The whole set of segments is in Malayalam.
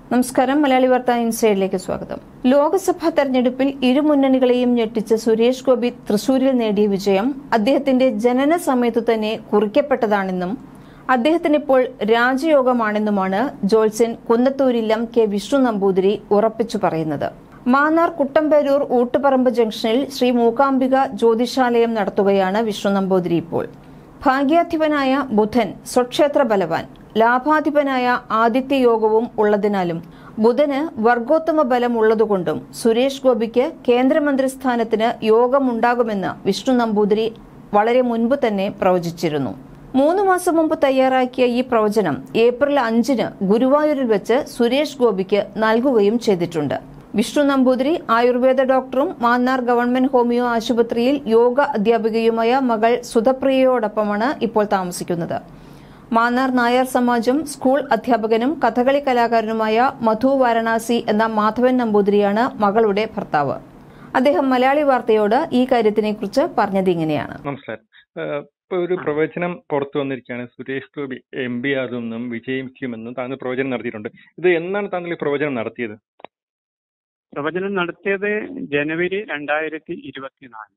നമസ്കാരം. മലയാളി വാർത്ത ഇൻസൈഡിലേക്ക് സ്വാഗതം. ലോക്സഭാ തെരഞ്ഞെടുപ്പിൽ ഇരുമുന്നണികളെയും ഞെട്ടിച്ച് സുരേഷ് ഗോപി തൃശൂരിൽ നേടിയ വിജയം അദ്ദേഹത്തിന്റെ ജനന സമയത്തു തന്നെ കുറിക്കപ്പെട്ടതാണെന്നും അദ്ദേഹത്തിനിപ്പോൾ രാജയോഗമാണെന്നുമാണ് ജോത്സ്യൻ കുന്നത്തൂരില്ലം കെ വിഷ്ണു നമ്പൂതിരി ഉറപ്പിച്ചു പറയുന്നത്. മാന്നാർ കുട്ടമ്പേരൂർ ഊട്ടുപറമ്പ് ജംഗ്ഷനിൽ ശ്രീ മൂകാംബിക ജ്യോതിഷാലയം നടത്തുകയാണ് വിഷ്ണു നമ്പൂതിരി ഇപ്പോൾ. ഭാഗ്യാധിപനായ ബുധൻ സ്വക്ഷേത്ര ബലവാൻ, ലാഭാധിപനായ ആദിത്യയോഗവും ഉള്ളതിനാലും ബുധന് വർഗോത്തമ ബലം ഉള്ളതുകൊണ്ടും സുരേഷ് ഗോപിക്ക് കേന്ദ്രമന്ത്രി സ്ഥാനത്തിന് യോഗമുണ്ടാകുമെന്ന് വിഷ്ണു നമ്പൂതിരി വളരെ മുൻപ് തന്നെ പ്രവചിച്ചിരുന്നു. 3 മാസം മുമ്പ് തയ്യാറാക്കിയ ഈ പ്രവചനം ഏപ്രിൽ 5-ന് ഗുരുവായൂരിൽ വെച്ച് സുരേഷ് ഗോപിക്ക് നൽകുകയും ചെയ്തിട്ടുണ്ട്. വിഷ്ണു നമ്പൂതിരി ആയുർവേദ ഡോക്ടറും മാന്നാർ ഗവൺമെന്റ് ഹോമിയോ ആശുപത്രിയിൽ യോഗ അധ്യാപികയുമായ മകൾ സുധപ്രിയയോടൊപ്പമാണ് ഇപ്പോൾ താമസിക്കുന്നത്. മാന്നാർ നായർ സമാജം സ്കൂൾ അധ്യാപകനും കഥകളി കലാകാരനുമായ മധു വാരണാസി എന്ന മാധവൻ നമ്പൂതിരിയാണ് മകളുടെ ഭർത്താവ്. അദ്ദേഹം മലയാളി വാർത്തയോട് ഈ കാര്യത്തിനെക്കുറിച്ച് പറഞ്ഞത് ഇങ്ങനെയാണ്. നമസ്കാരം. ഇപ്പൊ ഒരു പ്രവചനം പുറത്തു വന്നിരിക്കുകയാണ്. സുരേഷ് ഗോപി MP ആകുമെന്നും വിജയിക്കുമെന്നും താങ്കൾ പ്രവചനം നടത്തിയിട്ടുണ്ട്. ഇത് എന്നാണ് താങ്കൾ ഈ പ്രവചനം നടത്തിയത്? പ്രവചനം നടത്തിയത് ജനുവരി 2024.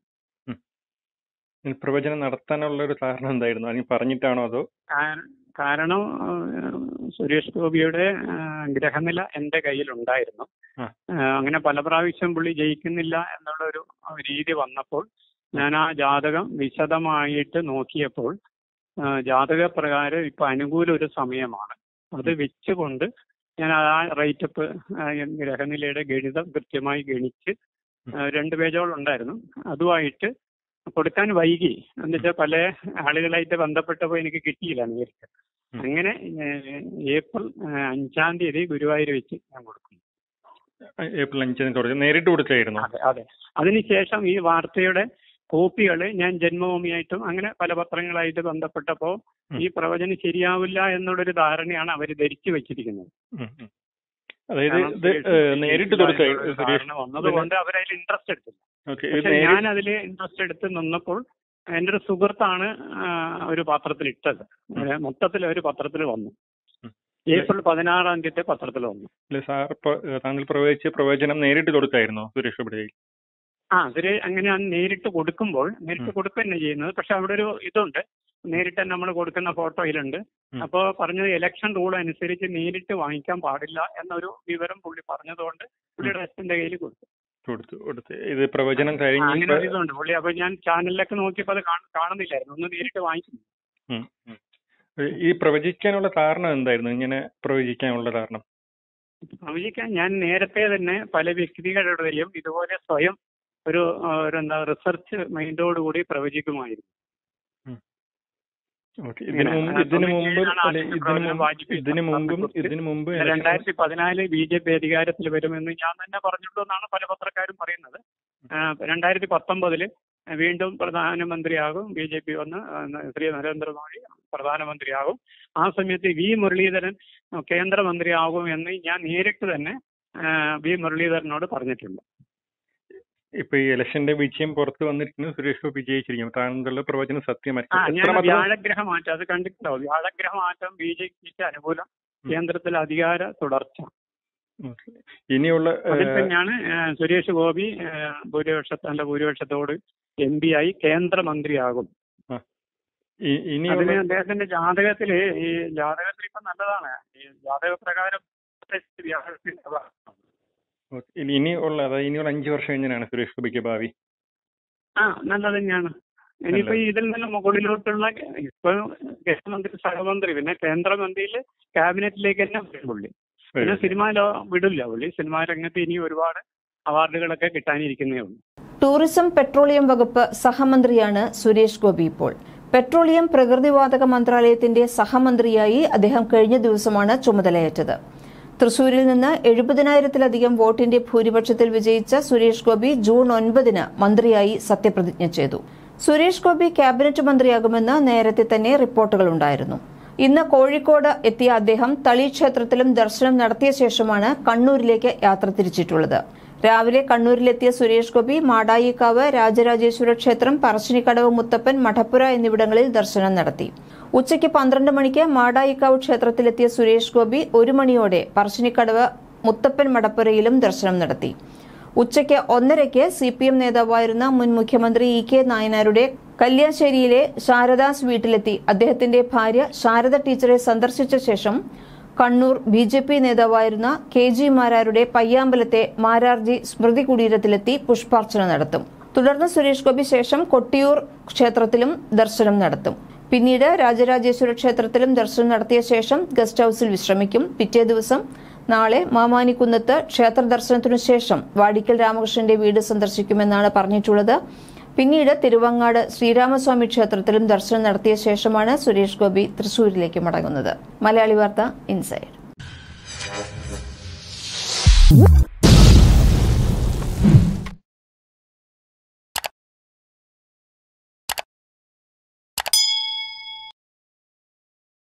പ്രവചനം നടത്താനുള്ള ഒരു കാരണം എന്തായിരുന്നു? അല്ലെങ്കിൽ പറഞ്ഞിട്ടാണോ അതോ? കാരണം സുരേഷ് ഗോപിയുടെ ഗ്രഹനില എന്റെ കയ്യിലുണ്ടായിരുന്നു. അങ്ങനെ പല പ്രാവശ്യം പുള്ളി ജയിക്കുന്നില്ല എന്നുള്ള ഒരു രീതി വന്നപ്പോൾ ഞാൻ ആ ജാതകം വിശദമായിട്ട് നോക്കിയപ്പോൾ ജാതക പ്രകാരം ഇപ്പൊ അനുകൂല ഒരു സമയമാണ്. അത് വെച്ചുകൊണ്ട് ഞാൻ ആ റൈറ്റപ്പ് ഗ്രഹനിലയുടെ ഗണിതം കൃത്യമായി ഗണിച്ച് 2 പേജോളം ഉണ്ടായിരുന്നു. അതുമായിട്ട് കൊടുക്കാൻ വൈകി. എന്നുവെച്ചാൽ പല ആളുകളായിട്ട് ബന്ധപ്പെട്ടപ്പോൾ എനിക്ക് കിട്ടിയില്ല നേരിട്ട്. അങ്ങനെ ഏപ്രിൽ 5-ാം തീയതി ഗുരുവായൂർ വെച്ച് ഞാൻ കൊടുക്കും. ഏപ്രിൽ 5-ന് നേരിട്ട് കൊടുത്തായിരുന്നു? അതെ. അതിനുശേഷം ഈ വാർത്തയുടെ കോപ്പികൾ ഞാൻ ജന്മഭൂമിയായിട്ടും അങ്ങനെ പല പത്രങ്ങളായിട്ട് ബന്ധപ്പെട്ടപ്പോൾ ഈ പ്രവചനം ശരിയാവില്ല എന്നുള്ളൊരു ധാരണയാണ് അവർ ധരിച്ചു വെച്ചിരിക്കുന്നത്. വന്നതുകൊണ്ട് അവരതിൽ ഇൻട്രസ്റ്റ് എടുത്തില്ല. പക്ഷെ ഞാൻ അതിൽ ഇൻട്രസ്റ്റ് എടുത്ത് നിന്നപ്പോൾ എൻ്റെ ഒരു സുഹൃത്താണ് ഒരു പത്രത്തിൽ ഇട്ടത്. മൊത്തത്തിൽ ഒരു പത്രത്തിൽ വന്നു. ഏപ്രിൽ 16-ാം തീയതി പത്രത്തിൽ വന്നു. താങ്കൾ പ്രവചിച്ച പ്രവചനം നേരിട്ട് കൊടുത്തായിരുന്നോ സുരേഷ് ഗോപി? അങ്ങനെ നേരിട്ട് കൊടുക്കുമ്പോൾ നേരിട്ട് കൊടുക്കുക തന്നെ ചെയ്യുന്നത്. പക്ഷെ അവിടെ ഒരു ഇതുണ്ട്, നേരിട്ട് നമ്മൾ കൊടുക്കുന്ന ഫോട്ടോയിലുണ്ട്. അപ്പോൾ പറഞ്ഞത് ഇലക്ഷൻ റൂൾ അനുസരിച്ച് നേരിട്ട് വാങ്ങിക്കാൻ പാടില്ല എന്നൊരു വിവരം പുള്ളി പറഞ്ഞതുകൊണ്ട് പുള്ളിയുടെ അച്ഛൻ്റെ കയ്യിൽ കൊടുത്തു. ഇത് പ്രവചനം അങ്ങനെ ഇതുണ്ട് പുള്ളി. അപ്പൊ ഞാൻ ചാനലിലൊക്കെ നോക്കിയപ്പോൾ അത് കാണുന്നില്ലായിരുന്നു. ഒന്ന് നേരിട്ട് വാങ്ങിക്കുന്നു. ഈ പ്രവചിക്കാനുള്ള കാരണം എന്തായിരുന്നു? ഇങ്ങനെ പ്രവചിക്കാനുള്ള കാരണം? പ്രവചിക്കാൻ ഞാൻ നേരത്തെ തന്നെ പല വ്യക്തികളുടെയും ഇതുപോലെ സ്വയം ഒരു റിസർച്ച് മൈൻഡോടുകൂടി പ്രവചിക്കുമായിരുന്നു. 2014 BJP അധികാരത്തിൽ വരുമെന്ന് ഞാൻ തന്നെ പറഞ്ഞിട്ടുണ്ടെന്നാണ് പല പത്രക്കാരും പറയുന്നത്. 2019 വീണ്ടും പ്രധാനമന്ത്രിയാകും, BJP വന്ന് ശ്രീ നരേന്ദ്രമോദി പ്രധാനമന്ത്രിയാകും. ആ സമയത്ത് V. മുരളീധരൻ കേന്ദ്രമന്ത്രിയാകും എന്ന് ഞാൻ നേരിട്ട് തന്നെ V. മുരളീധരനോട് പറഞ്ഞിട്ടുണ്ട്. ഇപ്പൊ ഈ ഇലക്ഷന്റെ വിജയം പുറത്തു വന്നിരിക്കുന്നത് സുരേഷ് ഗോപി വിജയിച്ചിരിക്കും. താങ്കളുടെ പ്രവചനം സത്യമായി? ഞാൻ വ്യാഴഗ്രഹ മാറ്റം അത് കണ്ടിട്ടുണ്ടാവും. വ്യാഴഗ്രഹ മാറ്റം BJPക്ക് അനുകൂലം, കേന്ദ്രത്തിൽ അധികാര തുടർച്ച. ഇനിയുള്ള തന്നെയാണ് സുരേഷ് ഗോപി ഭൂരിപക്ഷത്തോട് MP ആയി കേന്ദ്രമന്ത്രിയാകും. അതിന് അദ്ദേഹത്തിന്റെ ജാതകത്തില് ഇപ്പൊ നല്ലതാണ്. ഈ ജാതക പ്രകാരം ഇനിയുള്ള 5 വർഷം എങ്ങനെയാണ് സുരേഷ് ഗോപിക്ക് ഭാവി? നല്ലത് തന്നെയാണ്. ഇനിയിപ്പോ ഇതിൽ നിന്ന് മുകളിലോട്ടുള്ള ഇപ്പൊ കേന്ദ്രമന്ത്രി, സഹമന്ത്രി, പിന്നെ കേന്ദ്രമന്ത്രിയില് ക്യാബിനറ്റിലേക്ക് തന്നെ വരും പുള്ളി. പിന്നെ സിനിമയിലോ വിടില്ല പുള്ളി. സിനിമാ രംഗത്ത് ഇനി ഒരുപാട് അവാർഡുകളൊക്കെ കിട്ടാനിരിക്കുന്നേ ഉള്ളൂ. ടൂറിസം പെട്രോളിയം വകുപ്പ് സഹമന്ത്രിയാണ് സുരേഷ് ഗോപി ഇപ്പോൾ. പെട്രോളിയം പ്രകൃതിവാതക മന്ത്രാലയത്തിന്റെ സഹമന്ത്രിയായി അദ്ദേഹം കഴിഞ്ഞ ദിവസമാണ് ചുമതലയേറ്റത്. തൃശൂരിൽ നിന്ന് 70,000-ത്തിലധികം വോട്ടിന്റെ ഭൂരിപക്ഷത്തിൽ വിജയിച്ച സുരേഷ് ഗോപി ജൂൺ 9-ന് മന്ത്രിയായി സത്യപ്രതിജ്ഞ ചെയ്തു. സുരേഷ് ഗോപി ക്യാബിനറ്റ് മന്ത്രിയാകുമെന്ന് നേരത്തെ തന്നെ റിപ്പോർട്ടുകളുണ്ടായിരുന്നു. ഇന്ന് കോഴിക്കോട് എത്തിയ അദ്ദേഹം തളി ക്ഷേത്രത്തിലും ദർശനം നടത്തിയ ശേഷമാണ് കണ്ണൂരിലേക്ക് യാത്ര തിരിച്ചിട്ടുള്ളത്. രാവിലെ കണ്ണൂരിലെത്തിയ സുരേഷ് ഗോപി മാടായിക്കാവ്, രാജരാജേശ്വര ക്ഷേത്രം, പറശ്ശിനിക്കടവ് മുത്തപ്പൻ, മഠപ്പുര എന്നിവിടങ്ങളിൽ ദർശനം നടത്തി. ഉച്ചയ്ക്ക് 12 മണിക്ക് മാടായിക്കാവ് ക്ഷേത്രത്തിലെത്തിയ സുരേഷ് ഗോപി 1 മണിയോടെ പറശ്ശിനിക്കടവ് മുത്തപ്പൻ മടപ്പുരയിലും ദർശനം നടത്തി. ഉച്ചയ്ക്ക് 1:30-ക്ക് CPM നേതാവായിരുന്ന മുൻ മുഖ്യമന്ത്രി EK നായനാരുടെ കല്യാശ്ശേരിയിലെ ശാരദാസ് വീട്ടിലെത്തി അദ്ദേഹത്തിന്റെ ഭാര്യ ശാരദ ടീച്ചറെ സന്ദർശിച്ച ശേഷം കണ്ണൂർ BJP നേതാവായിരുന്ന KG മാരാരുടെ പയ്യാമ്പലത്തെ മാരാർജി സ്മൃതി കുടീരത്തിലെത്തി പുഷ്പാർച്ചന നടത്തും. തുടർന്ന് സുരേഷ് ഗോപി ശേഷം കൊട്ടിയൂർ ക്ഷേത്രത്തിലും ദർശനം നടത്തും. പിന്നീട് രാജരാജേശ്വര ക്ഷേത്രത്തിലും ദർശനം നടത്തിയ ശേഷം ഗസ്റ്റ് ഹൌസിൽ വിശ്രമിക്കും. പിറ്റേ ദിവസം നാളെ മാമാനിക്കുന്നത്ത് ക്ഷേത്ര ദർശനത്തിനു ശേഷം വാടിക്കൽ രാമകൃഷ്ണന്റെ വീട് സന്ദർശിക്കുമെന്നാണ് പറഞ്ഞിട്ടുള്ളത്. പിന്നീട് തിരുവങ്ങാട് ശ്രീരാമസ്വാമി ക്ഷേത്രത്തിലും ദർശനം നടത്തിയ ശേഷമാണ് സുരേഷ് ഗോപി തൃശൂരിലേക്ക് മടങ്ങുന്നത്. മലയാളി വാർത്ത ഇൻസൈഡ്.